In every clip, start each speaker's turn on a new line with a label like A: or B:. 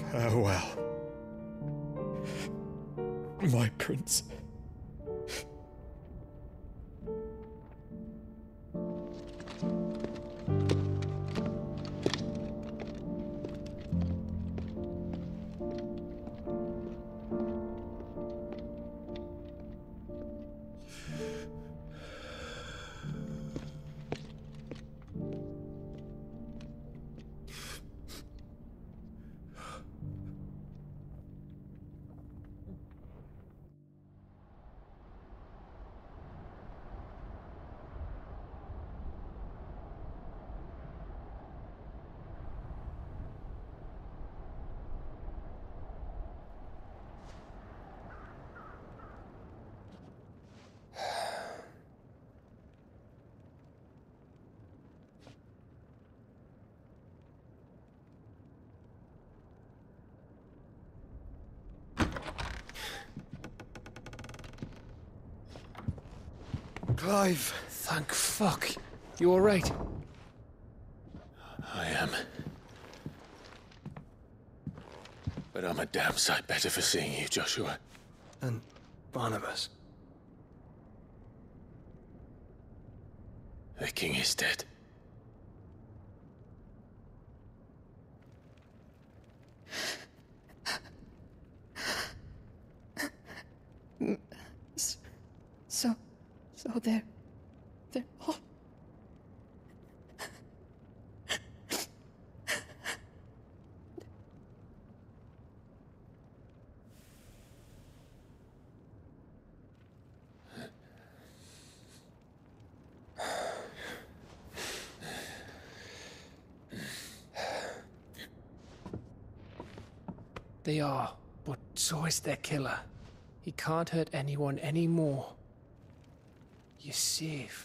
A: Farewell, my prince.
B: Clive!
C: Thank fuck. You alright?
B: I am. But I'm a damn sight better for seeing you, Joshua.
D: And Barnabas.
B: The king is dead.
E: So they're all...
C: They are, but so is their killer. He can't hurt anyone anymore. You're safe.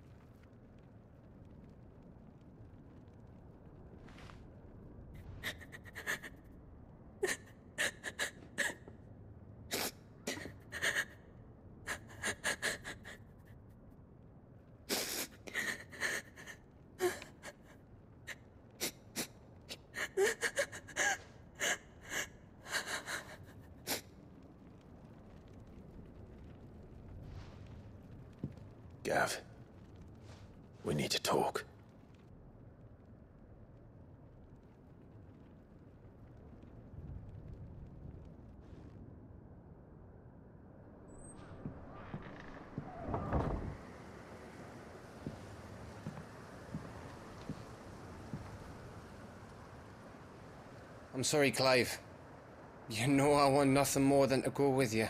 B: Gav, we need to talk.
F: I'm sorry, Clive. You know I want nothing more than to go with you.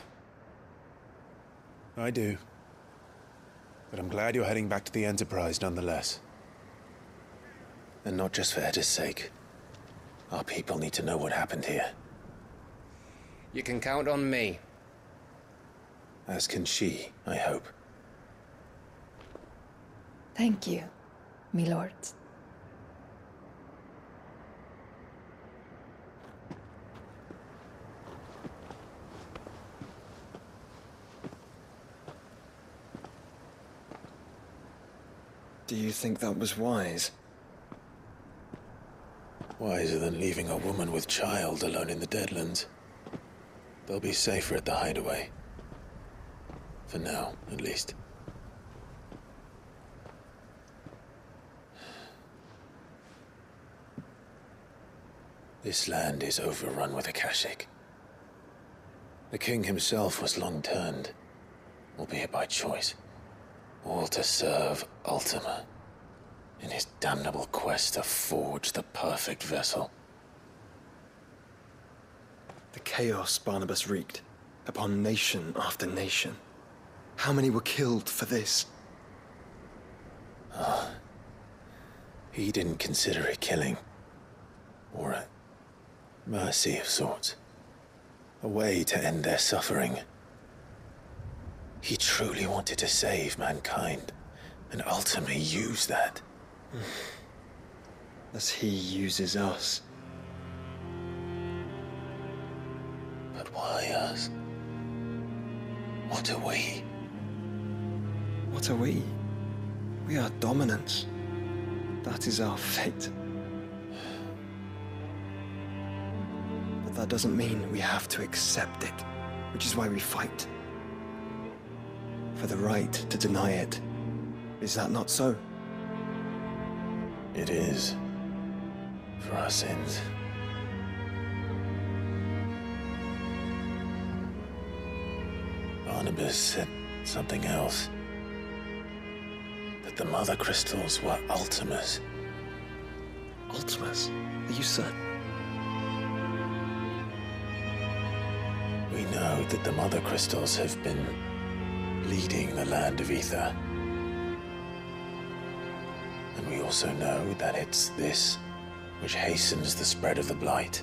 G: I do. But I'm glad you're heading back to the Enterprise nonetheless.
B: And not just for Edda's sake. Our people need to know what happened here.
F: You can count on me.
B: As can she, I hope.
E: Thank you, my lord.
D: Do you think that was wise?
B: Wiser than leaving a woman with child alone in the Deadlands. They'll be safer at the hideaway. For now, at least. This land is overrun with Akashic. The king himself was long turned, albeit by choice. All to serve Ultima, in his damnable quest to forge the perfect vessel.
D: The chaos Barnabas wreaked upon nation after nation. How many were killed for this?
B: He didn't consider it killing. Or a mercy of sorts. A way to end their suffering. He truly wanted to save mankind, and ultimately use that.
D: As he uses us.
B: But why us? What are we?
D: What are we? We are dominance. That is our fate. But that doesn't mean we have to accept it, which is why we fight. For the right to deny it. Is that not so?
B: It is. For our sins. Barnabas said something else. That the Mother Crystals were Ultimas.
D: Ultimas? Are you certain?
B: We know that the Mother Crystals have been leading the land of Ether. And we also know that it's this which hastens the spread of the Blight.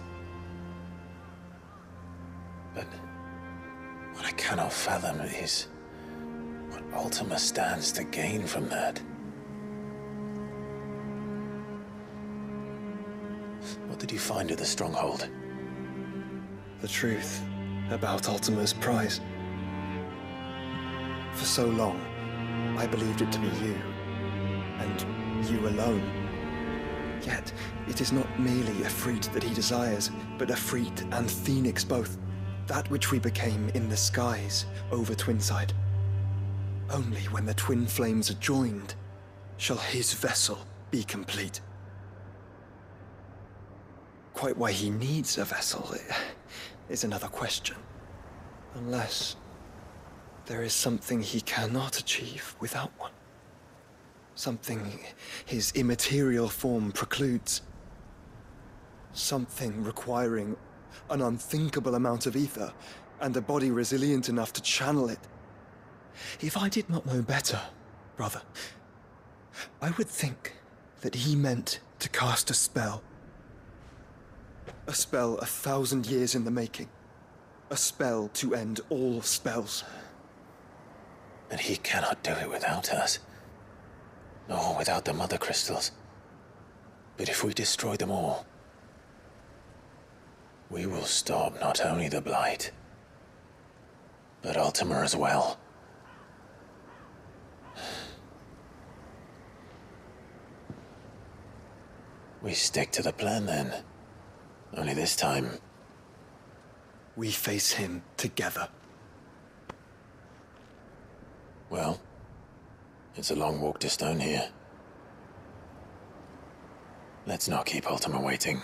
B: But what I cannot fathom is what Ultima stands to gain from that. What did you find at the Stronghold?
D: The truth about Ultima's prize. For so long, I believed it to be you, and you alone. Yet, it is not merely Efreet that he desires, but Efreet and Phoenix both. That which we became in the skies over Twinside. Only when the twin flames are joined shall his vessel be complete. Quite why he needs a vessel is another question. Unless there is something he cannot achieve without one. Something his immaterial form precludes. Something requiring an unthinkable amount of ether and a body resilient enough to channel it. If I did not know better, brother, I would think that he meant to cast a spell. A spell 1,000 years in the making. A spell to end all spells.
B: And he cannot do it without us. Nor without the Mother Crystals. But if we destroy them all, we will stop not only the Blight, but Ultima as well. We stick to the plan then. Only this time,
D: we face him together.
B: Well, it's a long walk to Stone here. Let's not keep Ultima waiting.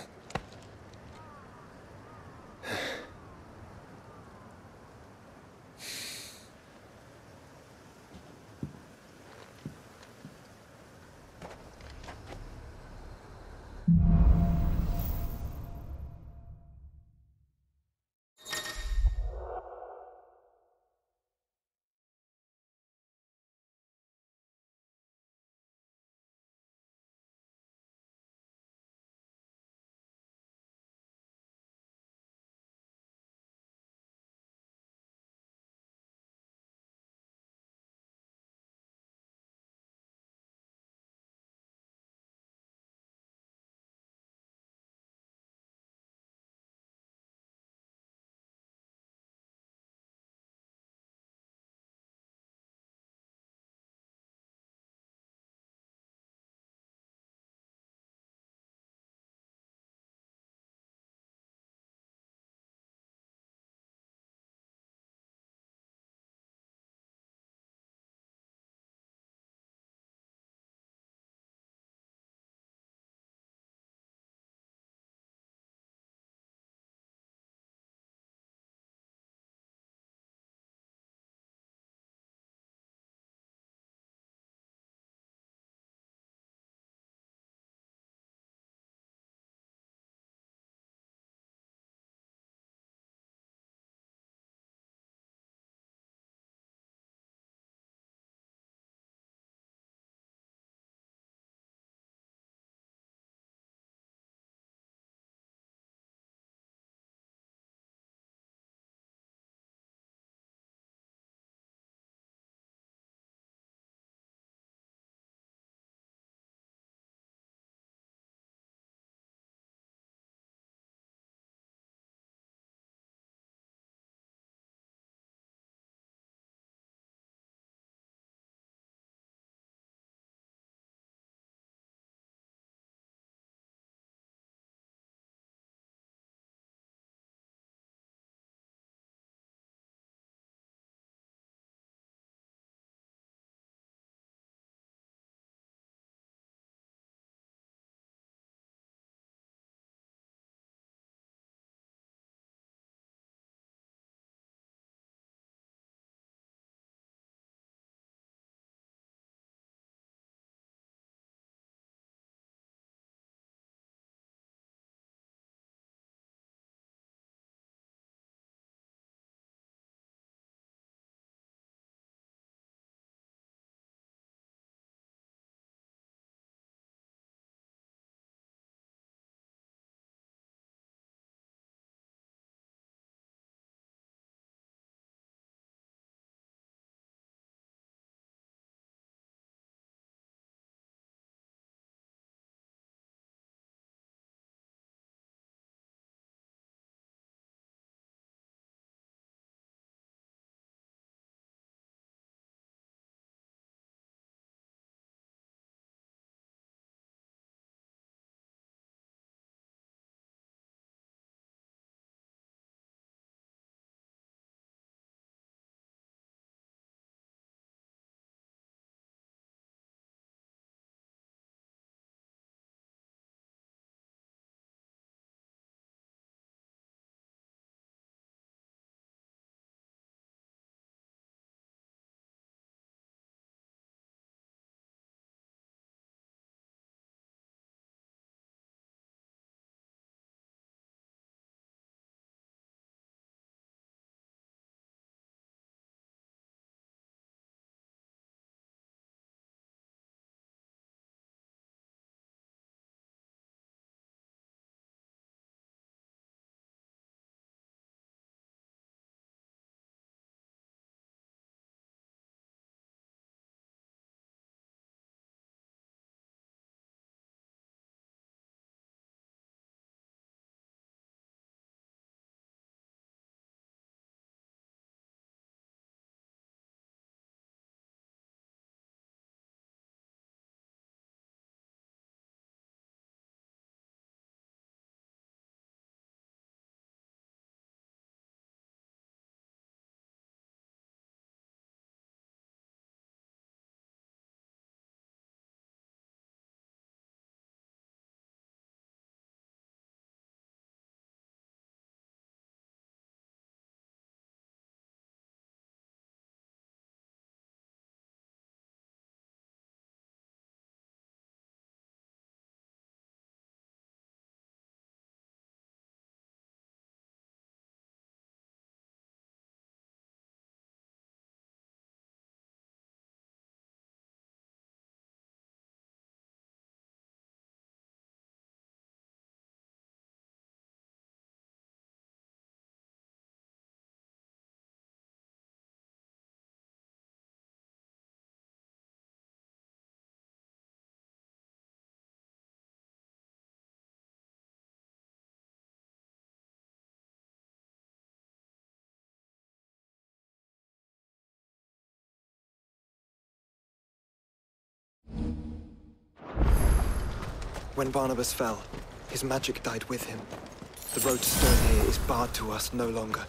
D: When Barnabas fell, his magic died with him. The road to stone here is barred to us no longer.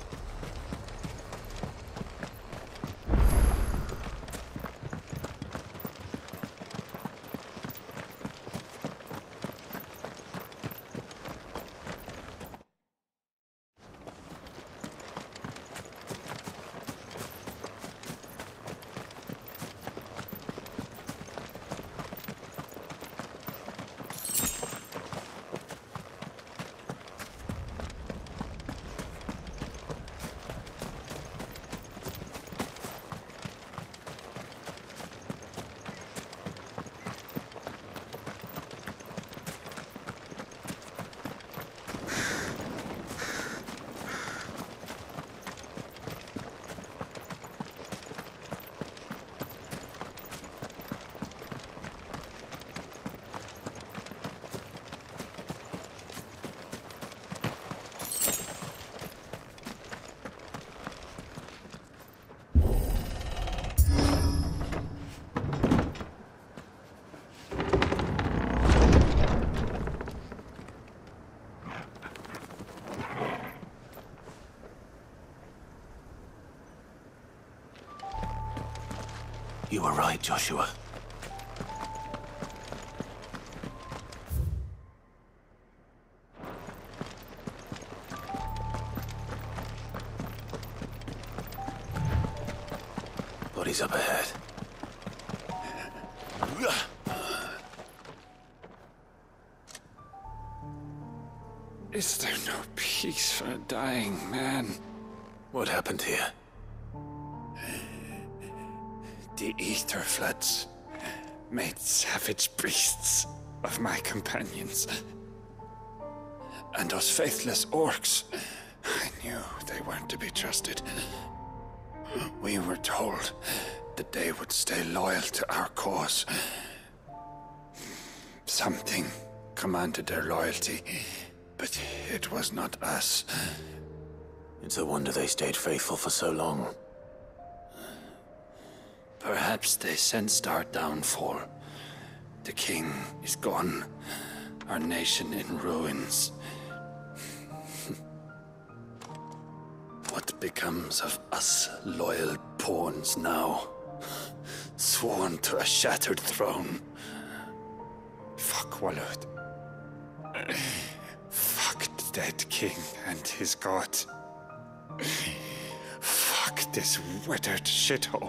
B: You were right, Joshua. Bodies up ahead.
C: Is there no peace for a dying man?
B: What happened here?
C: The ether floods made savage beasts of my companions. And those faithless orcs, I knew they weren't to be trusted. We were told that they would stay loyal to our cause. Something commanded their loyalty, but it was not us.
B: It's a wonder they stayed faithful for so long.
C: Perhaps they sensed our downfall. The king is gone, our nation in ruins. What becomes of us loyal pawns now? Sworn to a shattered throne. Fuck Walud. Fuck the dead king and his god. Fuck this withered shithole.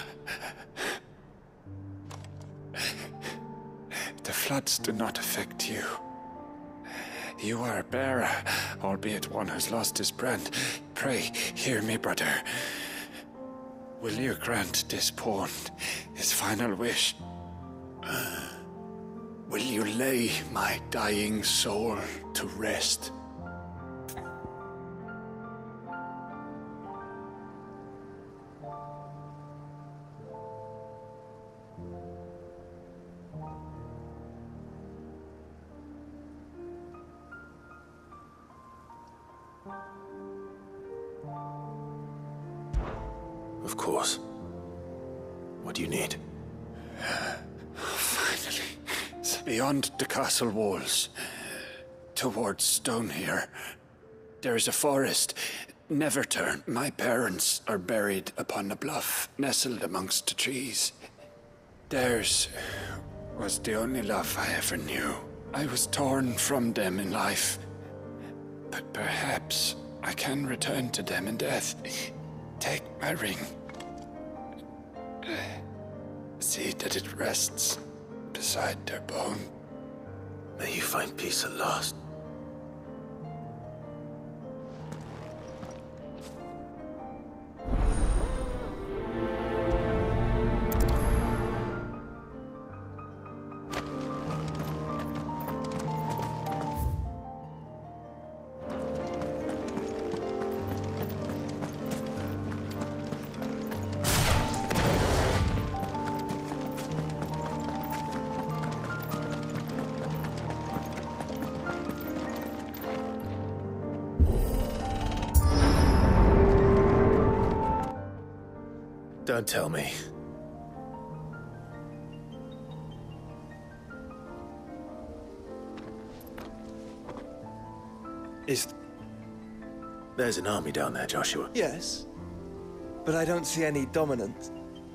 C: The floods do not affect you. You are a bearer, albeit one who's lost his brand. Pray, hear me, brother. Will you grant this pawn his final wish? Will you lay my dying soul to rest?
B: Of course. What do you need?
C: Finally. Beyond the castle walls, towards Stone here, there is a forest. Never turn. My parents are buried upon a bluff, nestled amongst the trees. Theirs was the only love I ever knew. I was torn from them in life, but perhaps I can return to them in death. Take my ring. See that it rests beside their bone.
B: May you find peace at last. Don't tell me. There's an army down there, Joshua.
D: Yes, but I don't see any dominance.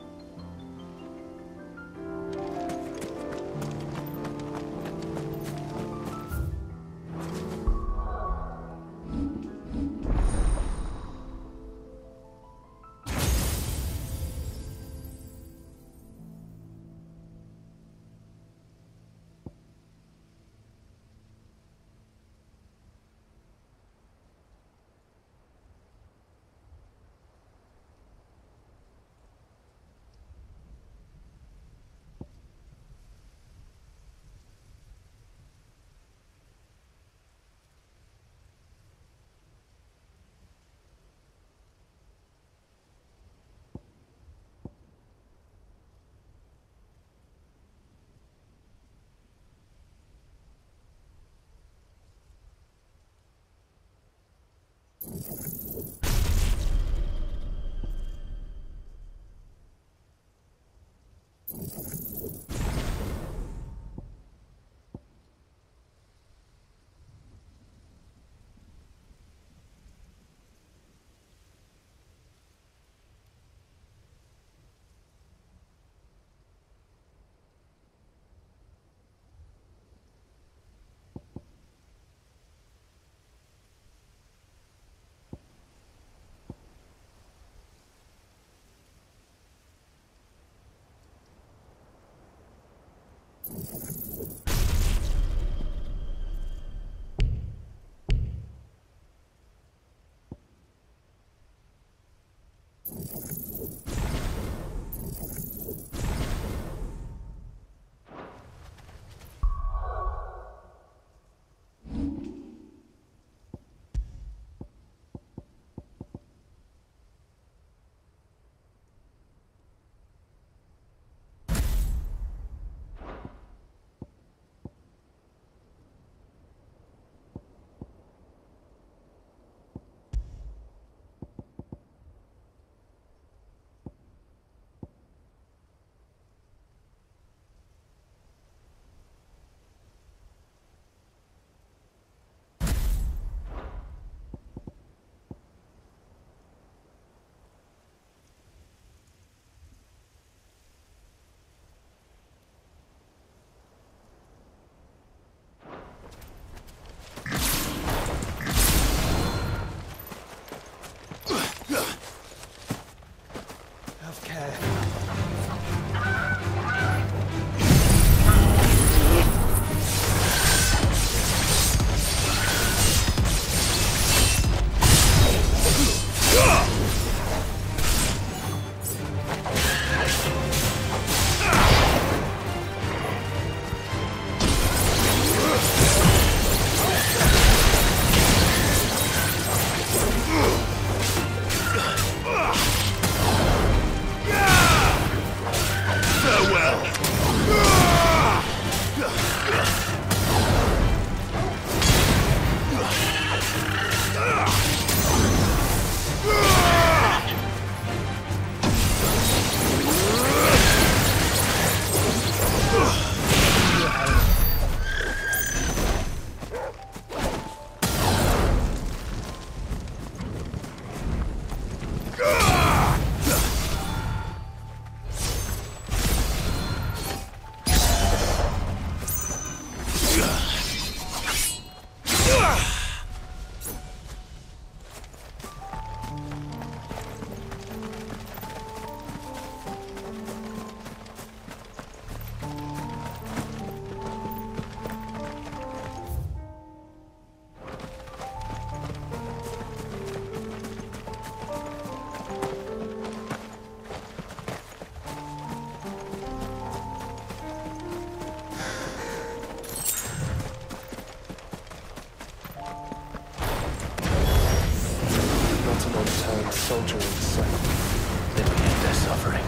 D: soldier in sight.
B: Then we end their suffering.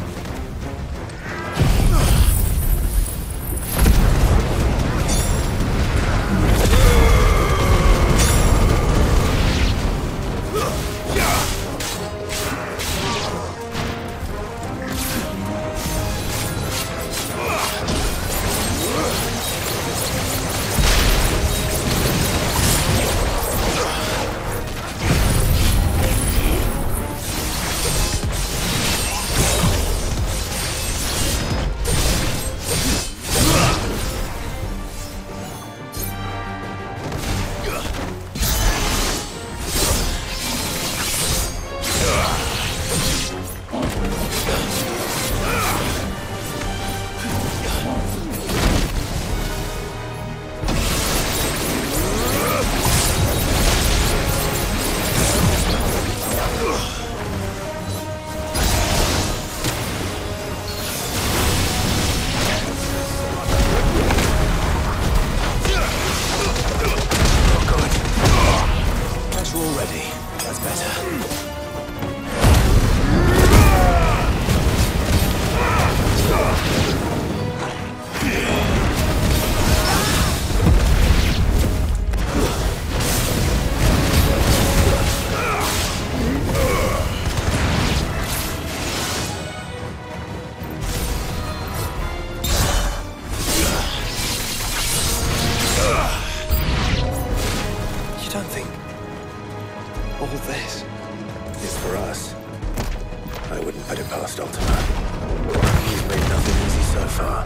D: All this.
B: It's for us. I wouldn't put it past Ultima. He's made nothing easy so far.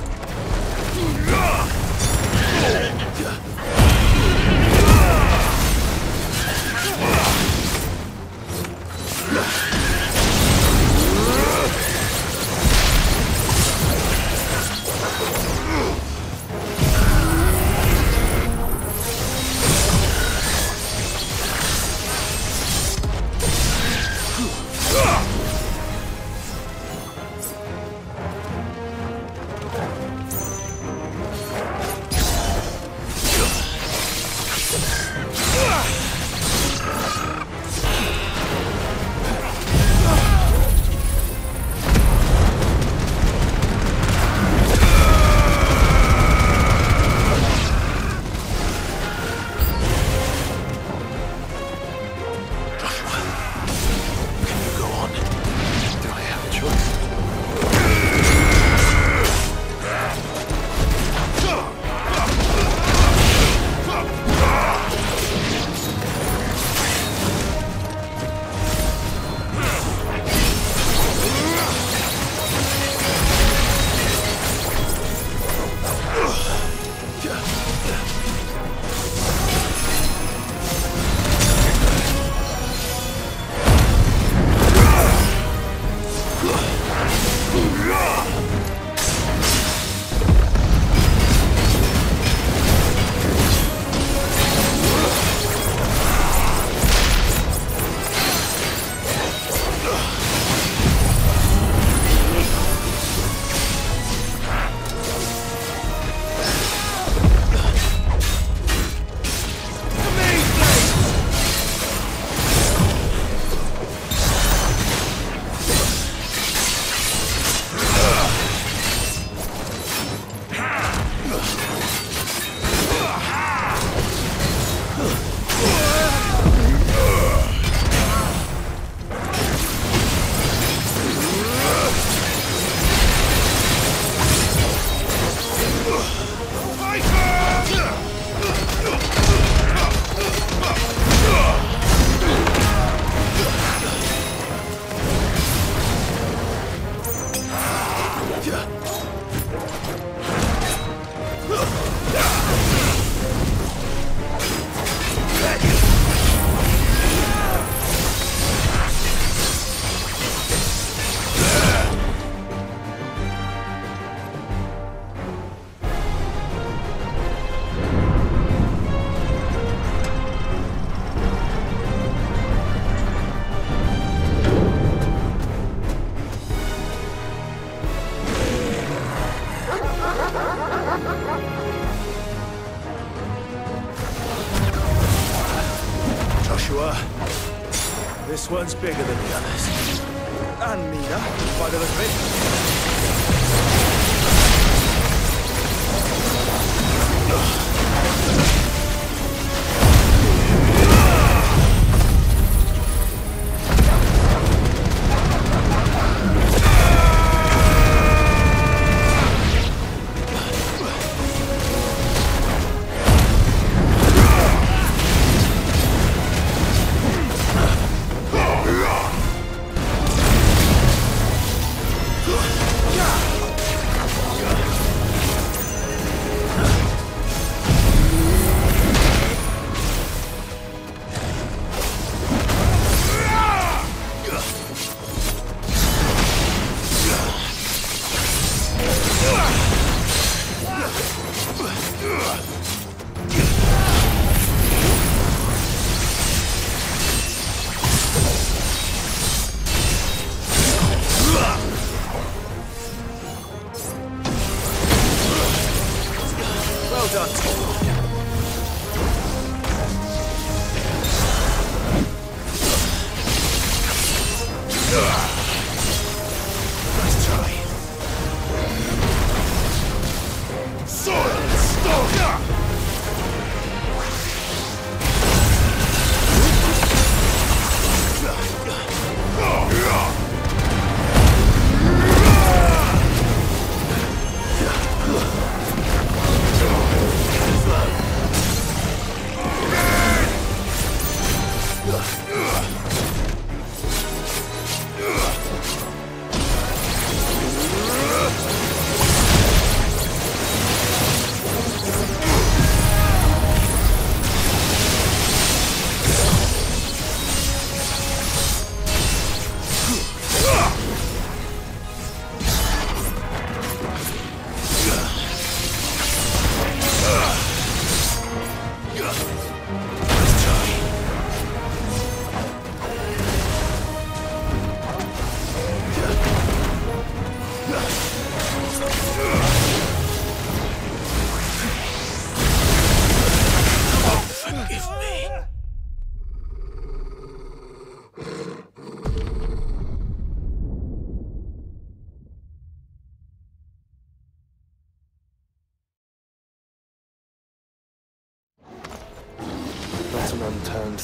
G: This one's bigger than the others.
D: And Mina, by the look of it.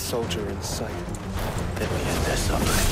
D: soldier in sight.
B: Then we end their suffering.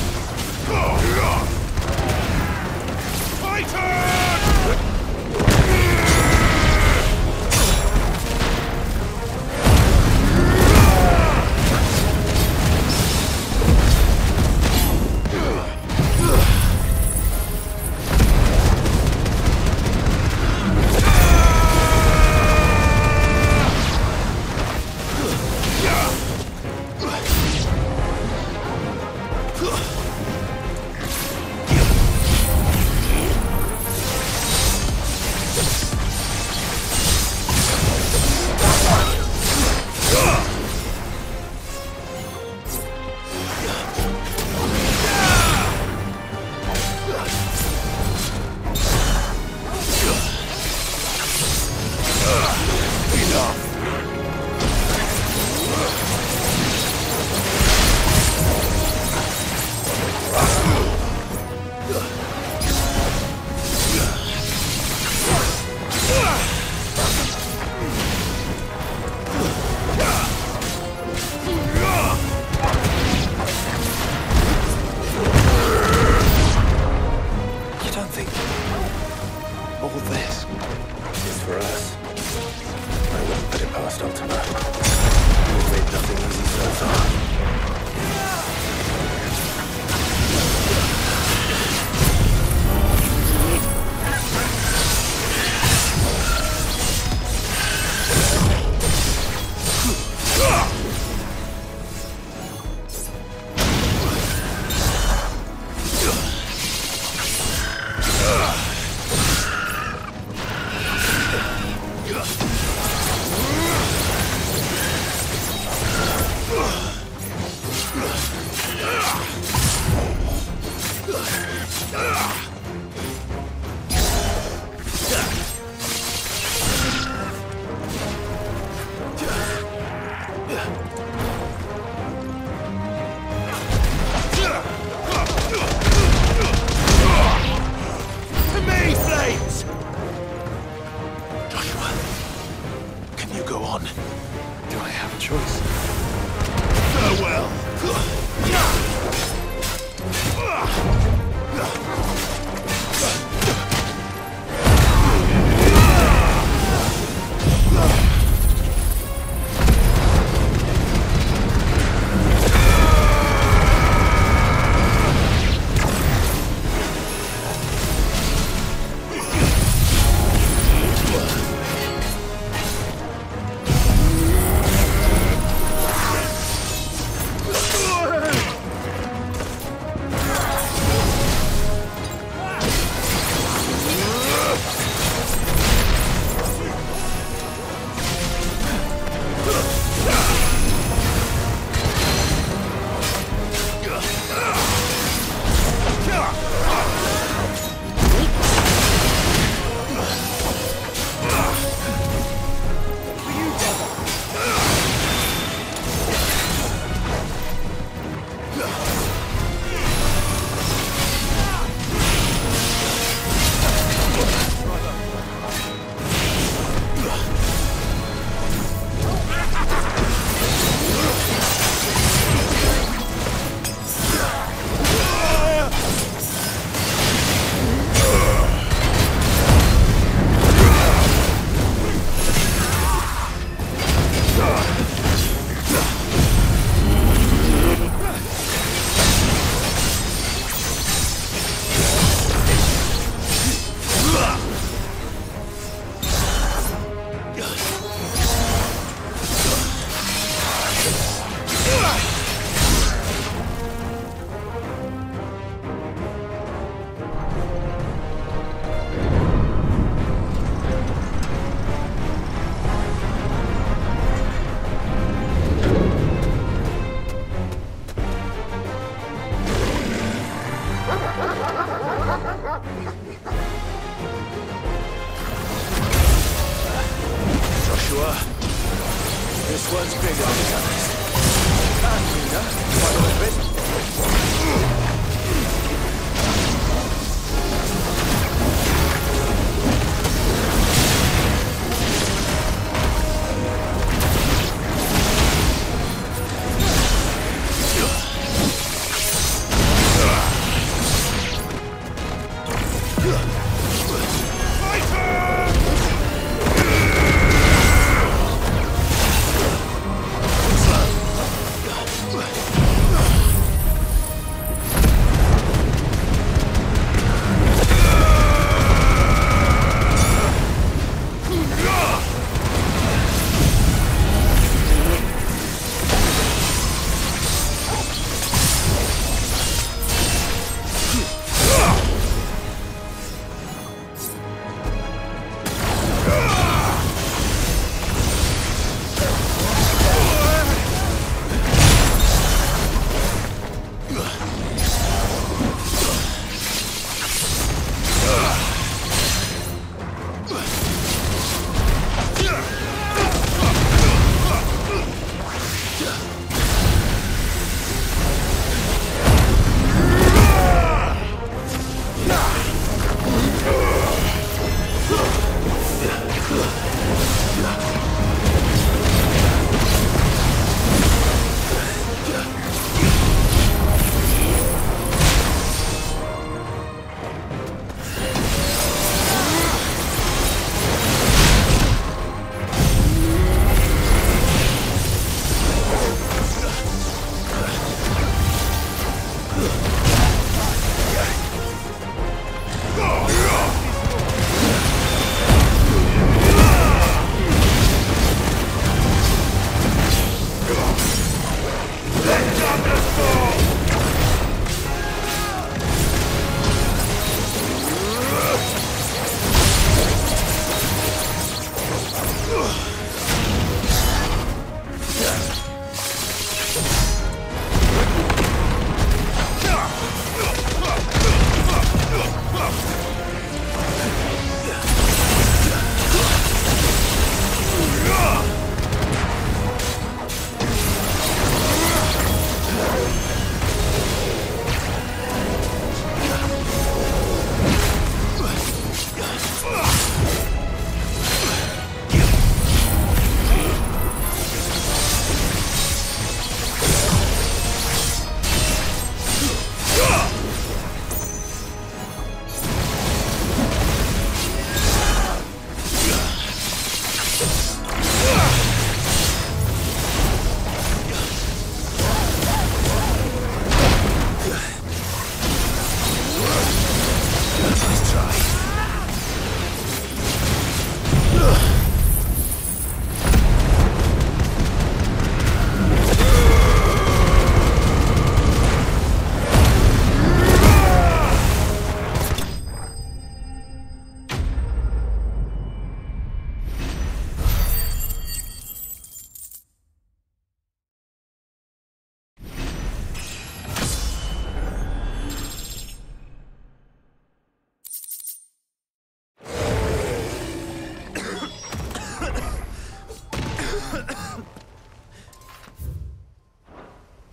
B: Joshua, this one's bigger than the others.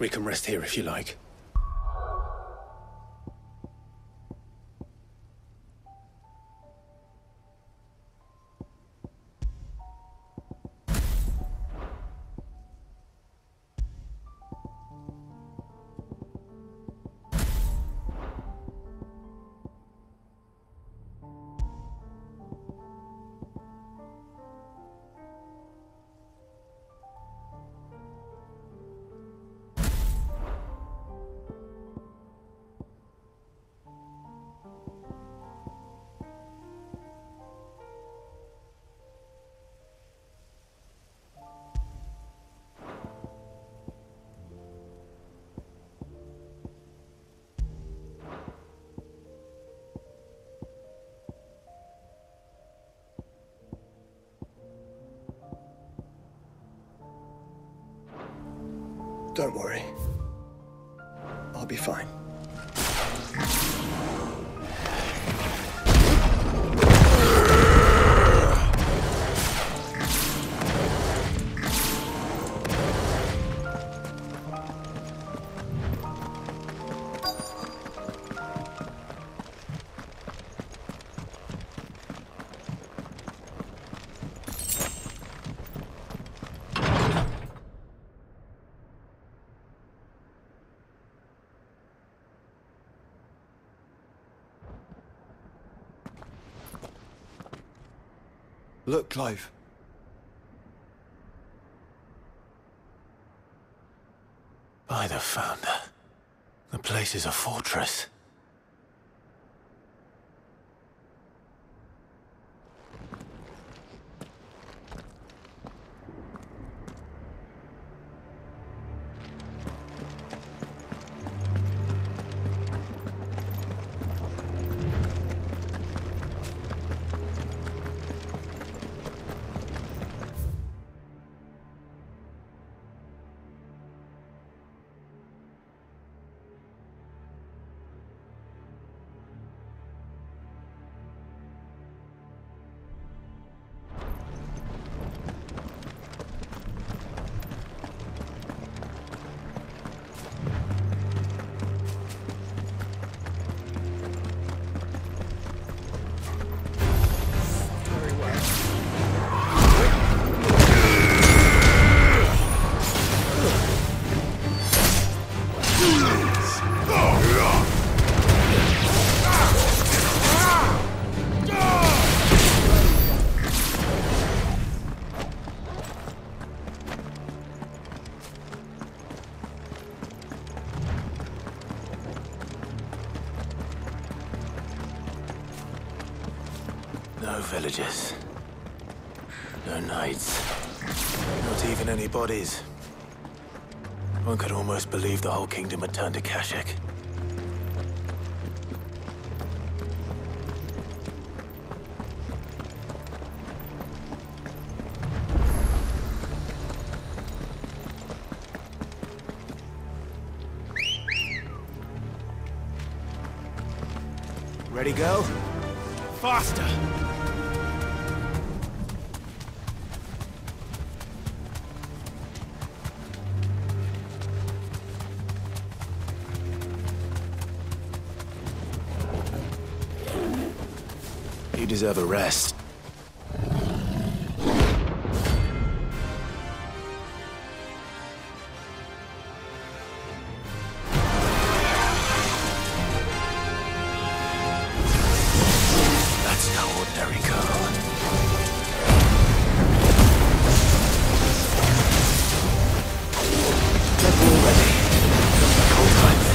G: We can rest here if you like.
D: Don't worry. I'll be fine. Look, Clive.
B: By the Founder, the place is a fortress. No villagers. No knights. Not even any bodies. One could almost believe the whole kingdom had turned to Kashyyyk. Ready, go? Faster! You deserve a rest. That's no ordinary girl. Get all ready. Just like old times.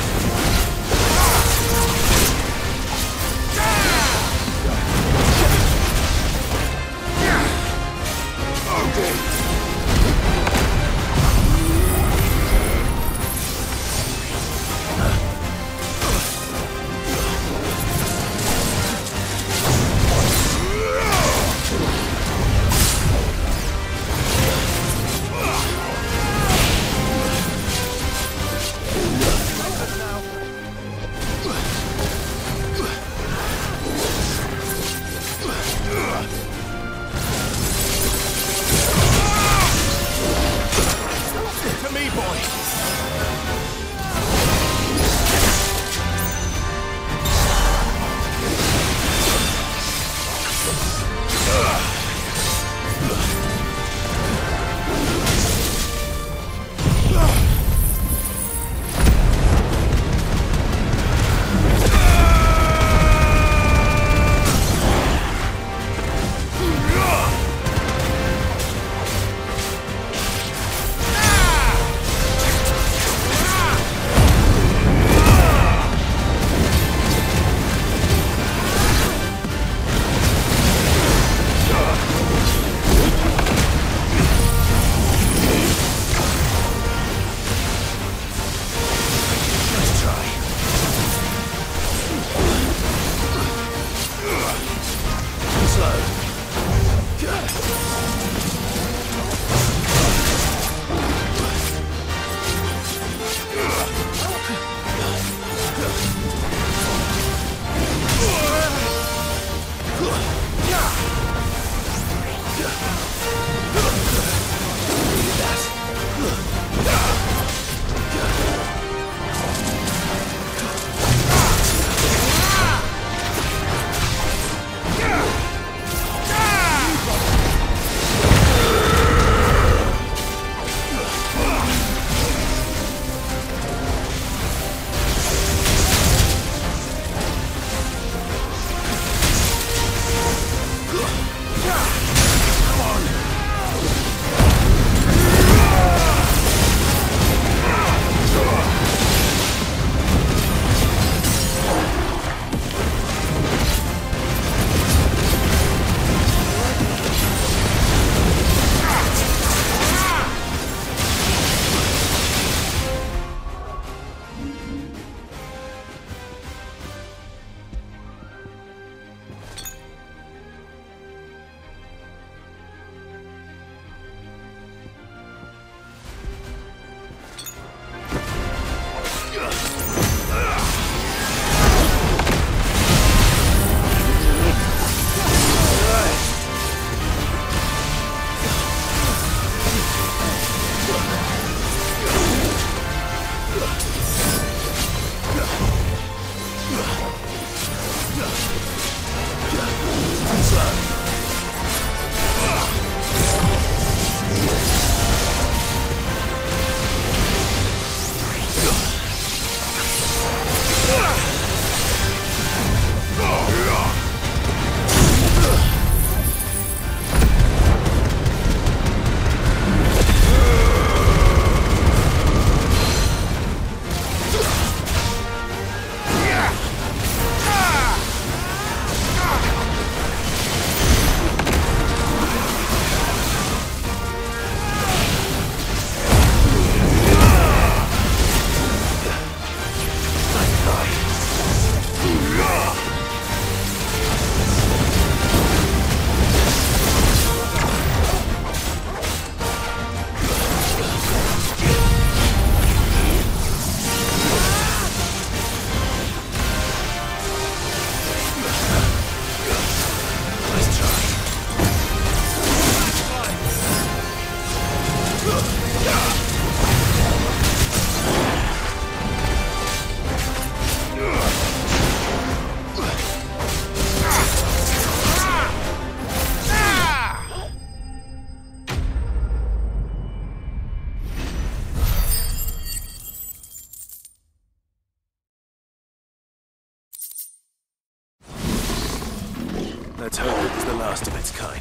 B: Let's hope it was the last of its kind.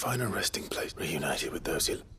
B: find a resting place, reunited with those he